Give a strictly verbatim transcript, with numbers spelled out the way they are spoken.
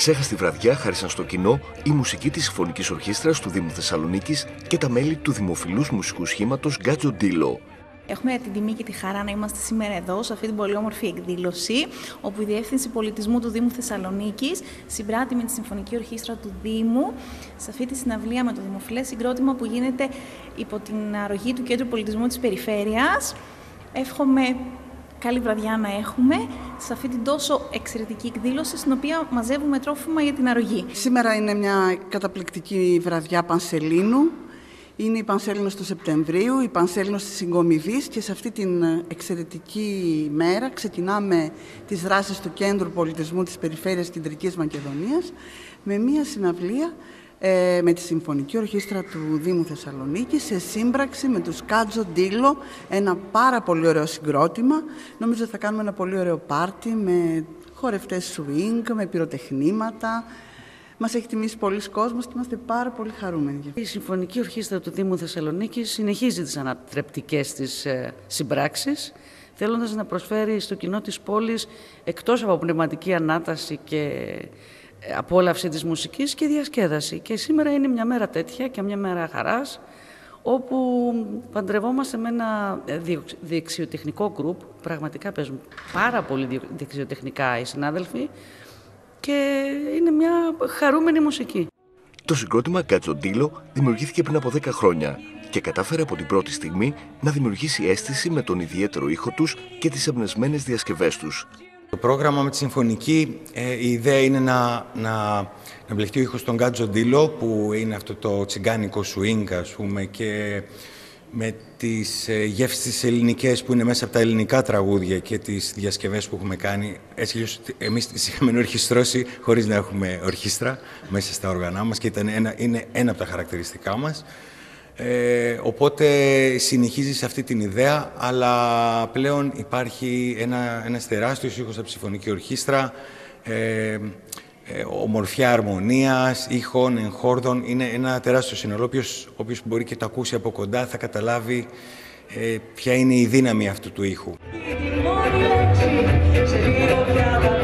Αξέχαστη βραδιά χάρισαν στο κοινό η μουσική της Συμφωνικής Ορχήστρας του Δήμου Θεσσαλονίκης και τα μέλη του δημοφιλούς μουσικού σχήματος Γκάτζο Ντίλο. Έχουμε την τιμή και τη χαρά να είμαστε σήμερα εδώ, σε αυτή την πολύ όμορφη εκδήλωση, όπου η Διεύθυνση Πολιτισμού του Δήμου Θεσσαλονίκης συμπράττει με τη Συμφωνική Ορχήστρα του Δήμου σε αυτή τη συναυλία με το δημοφιλές συγκρότημα που γίνεται υπό την αρρωγή του Κέντρου Πολιτισμού της Περιφέρειας. Εύχομαι καλή βραδιά να έχουμε σε αυτή την τόσο εξαιρετική εκδήλωση, στην οποία μαζεύουμε τρόφιμα για την αρρωγή. Σήμερα είναι μια καταπληκτική βραδιά Πανσελίνου. Είναι η Πανσέλινος του Σεπτεμβρίου, η Πανσέλινος της Συγκομιδής, και σε αυτή την εξαιρετική μέρα ξεκινάμε τις δράσεις του Κέντρου Πολιτισμού της Περιφέρειας Κεντρικής Μακεδονίας με μια συναυλία ε, με τη Συμφωνική Ορχήστρα του Δήμου Θεσσαλονίκη σε σύμπραξη με τους Γκάτζο Ντίλο, ένα πάρα πολύ ωραίο συγκρότημα. Νομίζω θα κάνουμε ένα πολύ ωραίο πάρτι με χορευτές swing, με πυροτεχνήματα. Μας έχει τιμήσει πολλοί κόσμος και είμαστε πάρα πολύ χαρούμενοι. Η Συμφωνική Ορχήστρα του Δήμου Θεσσαλονίκης συνεχίζει τις ανατρεπτικές της συμπράξεις, θέλοντας να προσφέρει στο κοινό της πόλης, εκτός από πνευματική ανάταση και απόλαυση της μουσικής, και διασκέδαση. Και σήμερα είναι μια μέρα τέτοια και μια μέρα χαράς, όπου παντρευόμαστε με ένα δεξιοτεχνικό γκρουπ. Πραγματικά παίζουν πάρα πολύ δεξιοτεχνικά οι συνάδελφοι, και είναι μια χαρούμενη μουσική. Το συγκρότημα Γκάτζο Ντίλο δημιουργήθηκε πριν από δέκα χρόνια και κατάφερε από την πρώτη στιγμή να δημιουργήσει αίσθηση με τον ιδιαίτερο ήχο τους και τις εμπνευσμένες διασκευές τους. Το πρόγραμμα με τη Συμφωνική, ε, η ιδέα είναι να, να, να μπλεχτεί ο ήχος των Γκάτζο Ντίλο, που είναι αυτό το τσιγκάνικο swing, ας πούμε, και με τις γεύσεις τις ελληνικές που είναι μέσα από τα ελληνικά τραγούδια και τις διασκευές που έχουμε κάνει. Έτσι, εμείς τις είχαμε ορχιστρώσει χωρίς να έχουμε ορχήστρα μέσα στα όργανά μας, και ήταν ένα, είναι ένα από τα χαρακτηριστικά μας. Ε, οπότε συνεχίζει σε αυτή την ιδέα, αλλά πλέον υπάρχει ένα, ένας τεράστιος ήχος από τη Συμφωνική Ορχήστρα, ε, Ε, ομορφιά αρμονίας, ήχων, εγχόρδων. Είναι ένα τεράστιο σύνολο. Όποιος, όποιος μπορεί και το ακούσει από κοντά θα καταλάβει ε, ποια είναι η δύναμη αυτού του ήχου.